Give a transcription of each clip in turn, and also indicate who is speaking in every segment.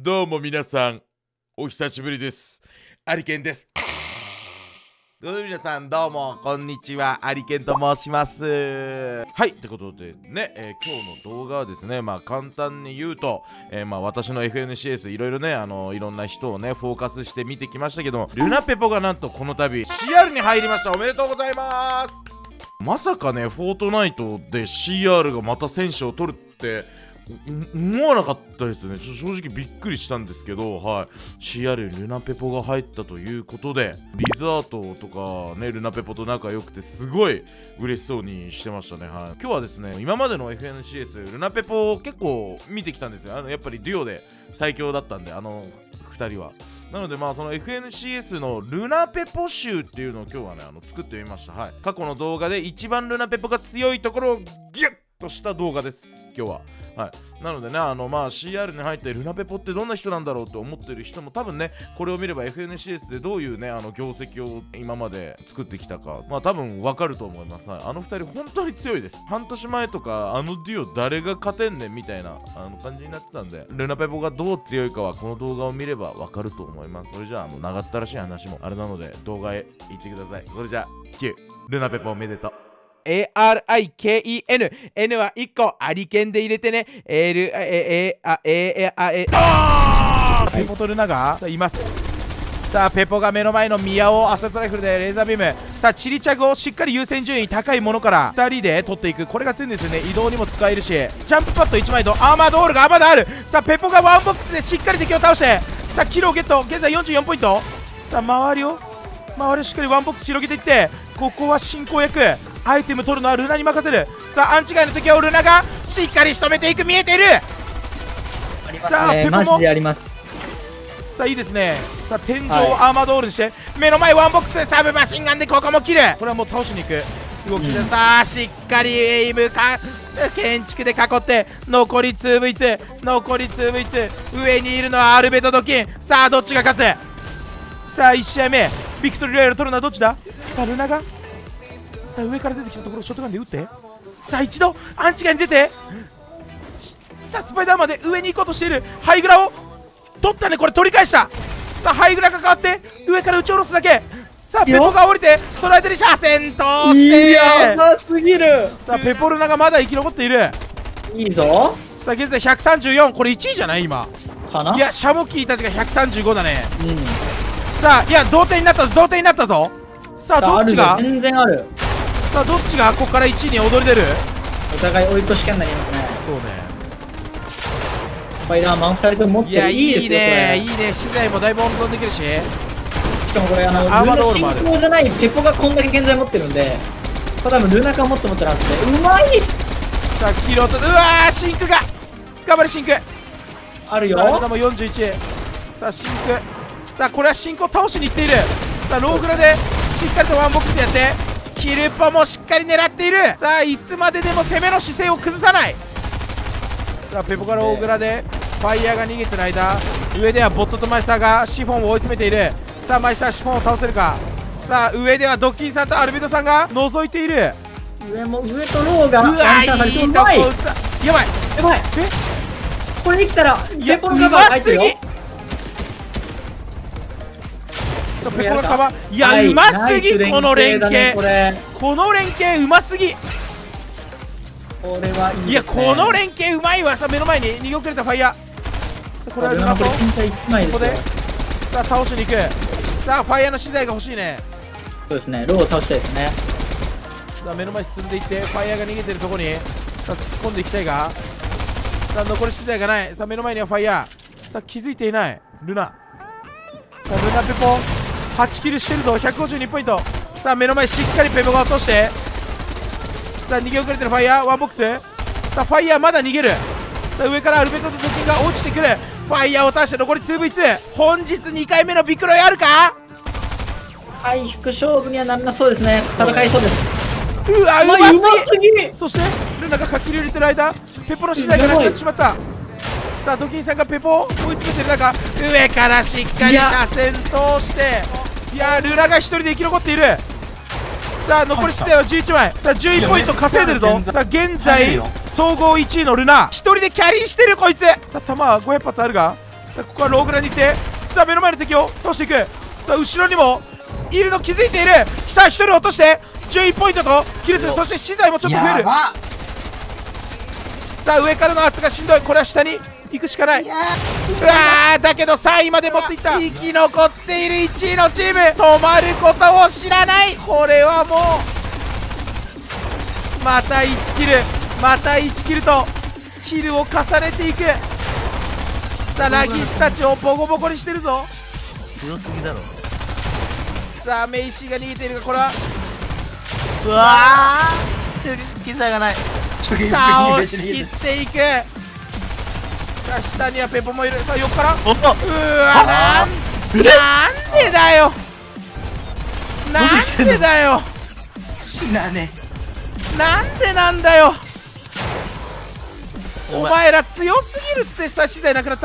Speaker 1: どうも皆さん、お久しぶりです。アリケンです。どうも皆さん、どうもこんにちは。アリケンと申します。はい、ってことでね、今日の動画はですね、簡単に言うと、私の FNCS いろいろね、いろんな人をね、フォーカスして見てきましたけども、ルナペポがなんとこの度 CR に入りました。おめでとうございます。まさかね、フォートナイトで CR がまた選手を取るって思わなかったですね。正直びっくりしたんですけど、はい、CR ルナペポが入ったということで、リザートとかね、ルナペポと仲良くてすごい嬉しそうにしてましたね。はい、今日はですね、今までの FNCS ルナペポを結構見てきたんですよ。やっぱりデュオで最強だったんで、2人は。なのでその FNCS のルナペポ集っていうのを今日はね作ってみました。はい、過去の動画で一番ルナペポが強いところをギュッとした動画です今日は。はい、なのでねCR に入ってルナペポってどんな人なんだろうと思ってる人も多分ね、これを見れば FNCS でどういうね業績を今まで作ってきたか多分わかると思います。はい、2人本当に強いです。半年前とかデュオ誰が勝てんねんみたいな感じになってたんで、ルナペポがどう強いかはこの動画を見ればわかると思います。それじゃあ長ったらしい話もあれなので動画へ行ってください。それじゃあ9ルナペポおめでとう。
Speaker 2: ARIKEN N は1個アリケンで入れてね。ペポとルナがさあいます。さあペポが目の前のミヤをアセットライフルでレーザービーム。さあチリチャグをしっかり優先順位高いものから2人で取っていく。これが強いんですよね。移動にも使えるし、ジャンプパッド1枚とアーマードオールがまだある。さあペポがワンボックスでしっかり敵を倒して、さあキルをゲット。現在44ポイント。さあ周りをしっかりワンボックス広げていって、ここは進行役。アイテム取るのはルナに任せる。さあアンチガイの時はルナがしっかり仕留めていく。見えている。
Speaker 3: さあペポもマジであります。
Speaker 2: さあいいですね。さあ天井をアーマードオールにして、目の前ワンボックスサブマシンガンでここも切る。これはもう倒しに行く動きで、さあしっかりエイム建築で囲って、残り 2v2 残り 2v2。 上にいるのはアルベト・ドキン。さあどっちが勝つ。さあ1試合目ビクトリーロイヤル取るのはどっちだ。さあルナがさあ上から出てきたところをショットガンで撃って、さあ一度アンチガイに出て、さあスパイダーマンで上に行こうとしている。ハイグラを取ったね。これ取り返した。さあハイグラが変わって上から撃ち下ろすだけ。さあペポが降りてストライドに車線通して、
Speaker 3: やばすぎる。
Speaker 2: さあペポルナがまだ生き残っている。
Speaker 3: いいぞ。
Speaker 2: さあ現在134。これ1位じゃない今
Speaker 3: かな。
Speaker 2: いやシャモキーたちが135だね。さあいや同点になったぞ。同点になったぞ。さあどっちが
Speaker 3: 全然ある。
Speaker 2: さあどっちがここから1位に躍り出る。
Speaker 3: お互い追い越しキャンになりますね。
Speaker 2: そうね。
Speaker 3: スパイダーマン2人とも持ってる。
Speaker 2: いいねいいね。資材もだいぶ温存できるし、
Speaker 3: しかもこれルナ進行じゃないペポがこんだけ現在持ってるんで、多分ルナがもっと持ってるはずでうまい。
Speaker 2: さあ黄色とうわーシンクが頑張れ。シンク
Speaker 3: あるよ。
Speaker 2: さあルナも41。さあシンク。さあこれはシンクを倒しにいっている。さあローグラでしっかりとワンボックスやって、キルポもしっかり狙っている。さあいつまででも攻めの姿勢を崩さない。さあペポからローグラでファイヤーが逃げてる間、上ではボットとマイスターがシフォンを追い詰めている。さあマイスターシフォンを倒せるか。さあ上ではドッキンさんとアルベドさんが覗いている。
Speaker 3: 上とローが
Speaker 2: うわいいとこ。やばい
Speaker 3: やばい。これできたらペポのカバー入ってるよ。
Speaker 2: ペポのカバー、いやうますぎ。この連携、この連携うますぎ。
Speaker 3: これはいいですね。
Speaker 2: いやこの連携うまいわ。さあ目の前に逃げ遅れたファイヤー。さあこれはルナとここでさあ倒しに行く。さあファイヤーの資材が欲しいね。
Speaker 3: そうですね。ローを倒したいですね。
Speaker 2: さあ目の前進んでいって、ファイヤーが逃げてるところにさあ突っ込んでいきたいが、さあ残り資材がない。さあ目の前にはファイヤー。さあ気づいていないルナ。さあルナペポ8キルしてるぞ。152ポイント。さあ目の前しっかりペポが落として、さあ逃げ遅れてるファイヤーワンボックス。さあファイヤーまだ逃げる。さあ上からアルベトとドキンが落ちてくる。ファイヤーを倒して残り 2v2。 本日2回目のビクロイあるか。
Speaker 3: 回復勝負にはならなそうですね。戦いそうです。
Speaker 2: うわうますぎ。
Speaker 3: ぎ。
Speaker 2: そしてルナがかき入れてる間、ペポの資材がなくなってしまった。さあドキンさんがペポを追い詰めてる中、上からしっかり車線通して、いやルナが1人で生き残っている。さあ残り資材は11枚。さあ11ポイント稼いでるぞ。さあ現在総合1位のルナ1人でキャリーしてるこいつ。さあ弾は500発あるが、ささあここはローグラに来て、さあ目の前の敵を倒していく。さあ後ろにもいるの気づいている。さあ1人落として11ポイントとキル数、そして資材もちょっと増える。さあ上からの圧がしんどい。これは下に行くしかない。うわー、だけど3位まで持っていった。生き残っている1位のチーム、止まることを知らない。これはもうまた1キル、また1キルとキルを重ねていく。さあラギスたちをボコボコにしてるぞ。
Speaker 4: 強すぎだろ。
Speaker 2: さあメイシーが逃げているが、これは
Speaker 4: うわー、機材がない。
Speaker 2: 倒しきっていく。さあ下にはペポもいる。さあ横から、うわなんでだよ、なんでだよ、
Speaker 4: 死なね。
Speaker 2: なんでなんだよ、お前ら強すぎるって。さあ資材なくなった。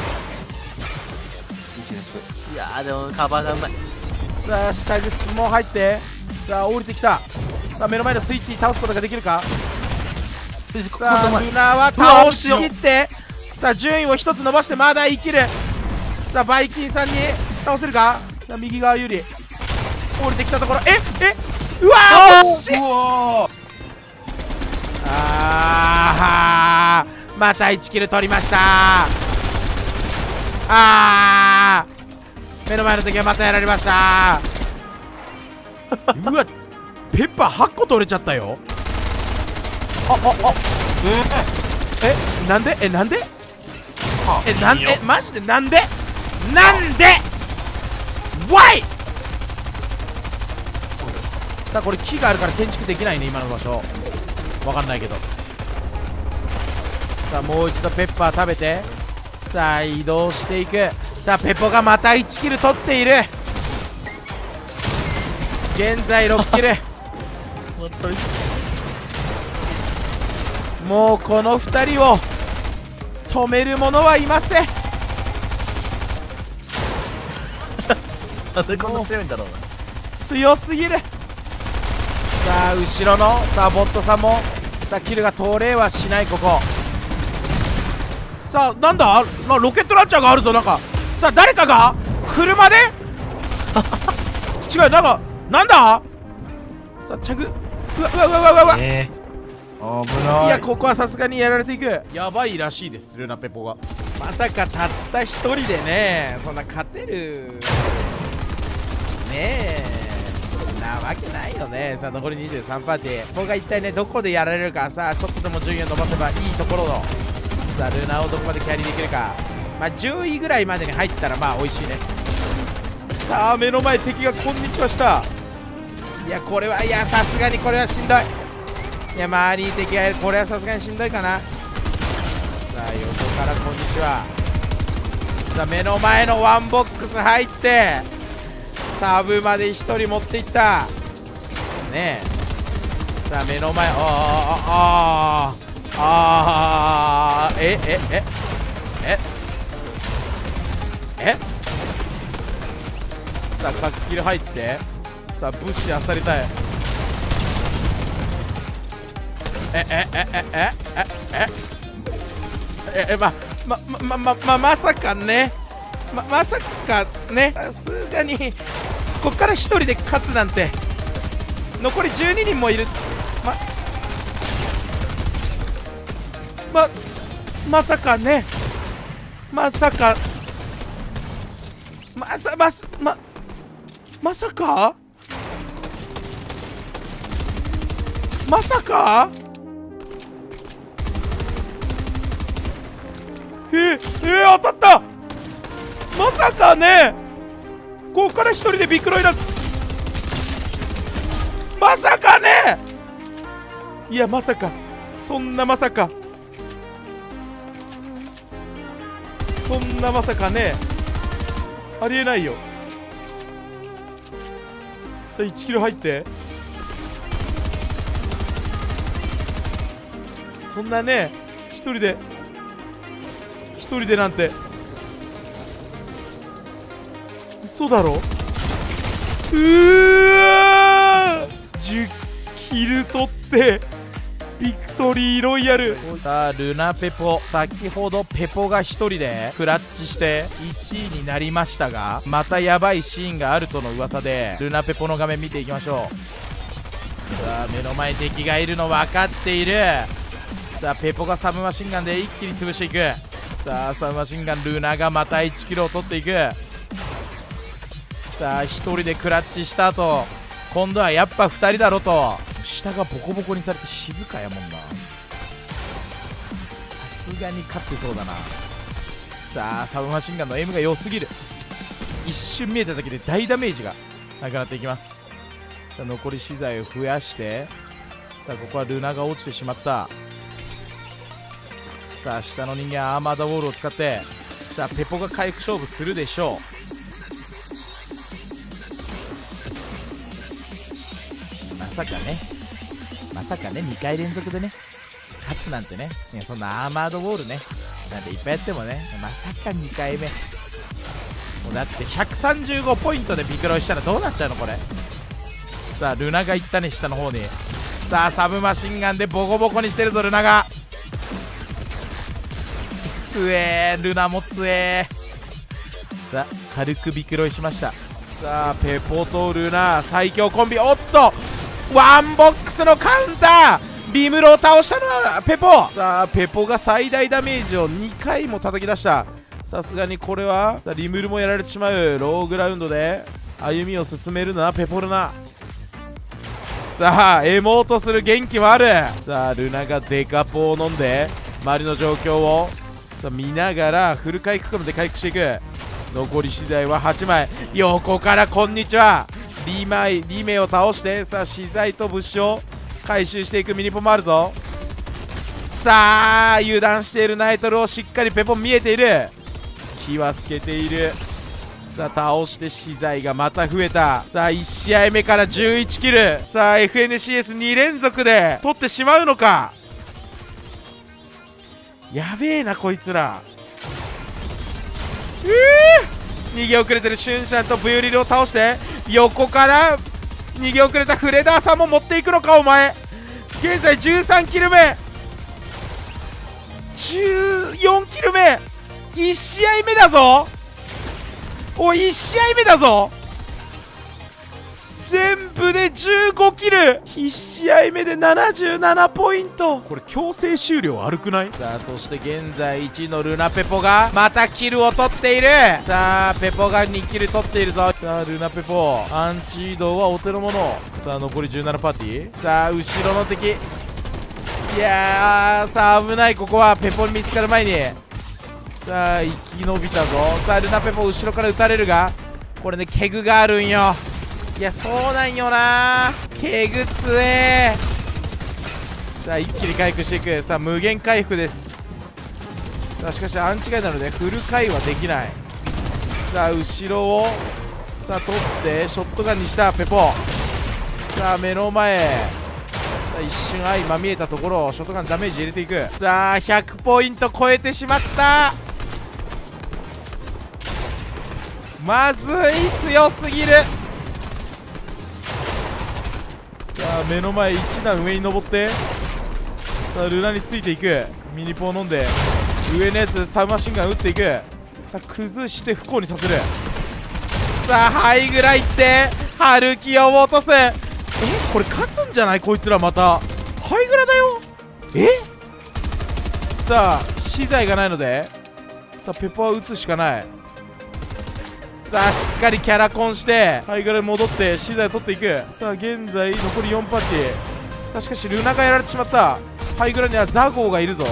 Speaker 4: いやーでもカバーがうまい。
Speaker 2: さあシャグスも入って、さあ降りてきた。さあ目の前のスイッチ倒すことができるか。さあルナは倒しきって、さあ順位を1つ伸ばしてまだ生きる。さあバイキンさんに倒せるか。さあ右側有利、降りてきたところ、うわー惜しい。あー、また1キル取りました。あー、目の前の敵はまたやられました。うわ、ペッパー8個取れちゃったよ。なんでなんでマジでなんでWhy。 さあこれ木があるから建築できないね、今の場所。わかんないけど。さあもう一度ペッパー食べて、さあ移動していく。さあペポがまた1キル取っている。現在6キル。もうこの2人を止める者はいません。
Speaker 4: なんでこんな強いんだろうな。
Speaker 2: 強すぎる。さあ後ろのさあボットさんもさあキルが通れはしない。ここさあなんだ、ロケットランチャーがあるぞ。なんかさあ誰かが車で違う、なんださあチャグ、うわ危ない。いやここはさすがにやられていく。やばいらしいです、ルナペポが。まさかたった1人でねそんな勝てるねなわけないよね。さあ残り23パーティー、ここが一体ねどこでやられるか。さあちょっとでも順位を伸ばせばいいところの、さあルナをどこまでキャリーできるか。まあ10位ぐらいまでに入ったらまあ美味しいね。さあ目の前敵がこんにちはした。いやこれは、いやさすがにこれはしんどい。いや周りに敵がいる、これはさすがにしんどいかな。さあ横からこんにちは。さあ目の前のワンボックス入ってサブまで1人持っていったねえ。さあ目の前、さあカッキル入って、さあ物資あさりたい。まさかね、まさかね、さすがにこっから1人で勝つなんて。残り12人もいる。まさかね、まさかまさかまさか当たった。まさかね、ここから1人でビッグロイだ。まさかね、いやまさか、そんなまさかね、ありえないよ。さあ1キロ入って、そんなね1人でなんて嘘だろ。10キル取ってビクトリーロイヤル。さあルナペポ、先ほどペポが1人でクラッチして1位になりましたが、またやばいシーンがあるとの噂でルナペポの画面見ていきましょう。さあ目の前に敵がいるの分かっている。さあペポがサブマシンガンで一気に潰していく。さあサブマシンガンルナがまた1キロを取っていく。さあ1人でクラッチした後、今度はやっぱ2人だろと下がボコボコにされて静かやもんな。さすがに勝ってそうだな。さあサブマシンガンの M が良すぎる。一瞬見えただけで大ダメージがなくなっていきます。さあ残り資材を増やして、さあここはルナが落ちてしまった。さあ下の人間はアーマードウォールを使って、さあペポが回復勝負するでしょう。まさかね2回連続でね勝つなんてね。いやそんなアーマードウォールねなんていっぱいやってもね、まさか2回目。もうだって135ポイントでビクロイしたらどうなっちゃうのこれ。さあルナがいったね下の方に。さあサブマシンガンでボコボコにしてるぞルナが。つえールナもつえー。さあ軽くビクロイしました。さあペポとルナ最強コンビ。おっとワンボックスのカウンター、ビムロを倒したのはペポ。さあペポが最大ダメージを2回も叩き出した。さすがにこれはリムルもやられてしまう。ローグラウンドで歩みを進めるのはペポルナ。さあエモートする元気もある。さあルナがデカポを飲んで周りの状況を見ながらフル回復まで回復していく。残り資材は8枚。横からこんにちはリメを倒して、さあ資材と物資を回収していくミニポもあるぞ。さあ油断しているナイトルをしっかりペポ見えている。気は透けている。さあ倒して資材がまた増えた。さあ1試合目から11キル。さあ FNCS2 連続で取ってしまうのか。やべえなこいつら。逃げ遅れてるシュンシャンとブユリルを倒して、横から逃げ遅れたフレダーさんも持っていくのかお前。現在13キル目、14キル目、1試合目だぞ。おい1試合目だぞ。全部で15キル、1試合目で77ポイント。これ強制終了悪くない？さあそして現在1位のルナペポがまたキルを取っている。さあペポが2キル取っているぞ。さあルナペポアンチ移動はお手の物。さあ残り17パーティー。さあ後ろの敵、いやーさあ危ない。ここはペポに見つかる前にさあ生き延びたぞ。さあルナペポ後ろから撃たれるが、これねケグがあるんよ。いやそうなんよな、ケグつえー。さあ一気に回復していく。さあ無限回復です。さあしかしアンチガイなのでフル回はできない。さあ後ろをさあ取ってショットガンにしたペポ。さあ目の前、さあ一瞬今見えたところショットガンダメージ入れていく。さあ100ポイント超えてしまった。まずい、強すぎる。さあ目の前1段上に登って、さあルナについていく。ミニポを飲んで上のやつサブマシンガン撃っていく。さあ崩して不幸にさせる。さあハイグラいってハルキを落とす。これ勝つんじゃないこいつら。またハイグラだよ。さあ資材がないので、さあペポは撃つしかない。さあしっかりキャラコンしてハイグラに戻って資材を取っていく。さあ現在残り4パーティー。さあしかしルナがやられてしまった。ハイグラにはザゴーがいるぞ。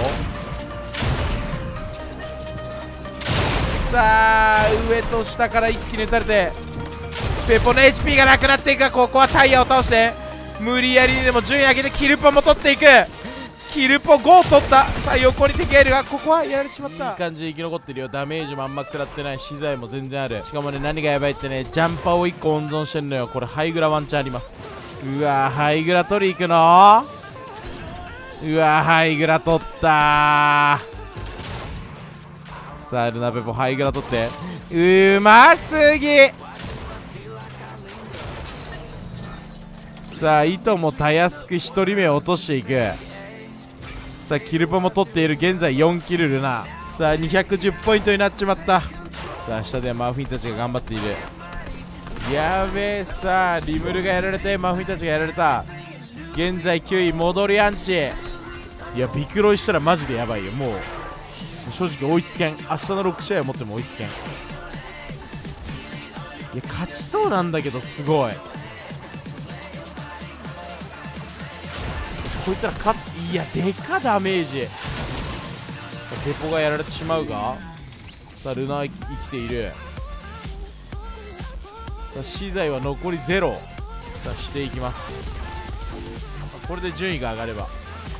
Speaker 2: さあ上と下から一気に撃たれてペポの HP がなくなっていくが、ここはタイヤを倒して無理やりでも順位上げてキルポも取っていく。キルポ5取った。さあ横に敵がいるがここはやられてしまった。いい感じで生き残ってるよ。ダメージもあんま食らってない。資材も全然ある。しかもね何がやばいってね、ジャンパーを1個温存してんのよ。これハイグラワンチャンあります。うわハイグラ取り行くの。うわハイグラ取ったー。さあルナペポハイグラ取って、うますぎ。さあ糸もたやすく1人目を落としていく。 さあキルパも取っている。現在4キルルナ。さあ210ポイントになっちまった。さあ下ではマフィンたちが頑張っている。やべえ。さあリムルがやられてマフィンたちがやられた。現在9位戻りアンチ。いやビクロイしたらマジでやばいよ。もう正直追いつけん。明日の6試合を持っても追いつけん。いや勝ちそうなんだけどすごい。こいつら勝つ。いやでかダメージ。ペポがやられてしまうが。さあルナ生きている。さあ資材は残り0。さあしていきます。これで順位が上がれば。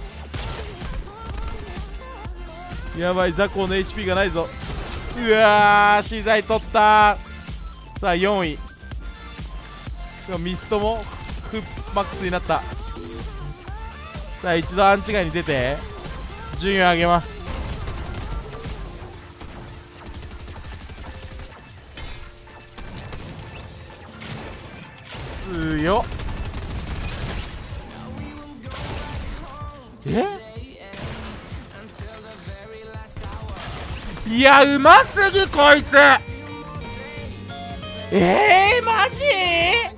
Speaker 2: やばいザコの HP がないぞ。うわー資材取った。さあ4位。しかもミストもフマックスになった。さあ一度アンチ外に出て順位を上げます。強っ。いやうますぎこいつ。マジ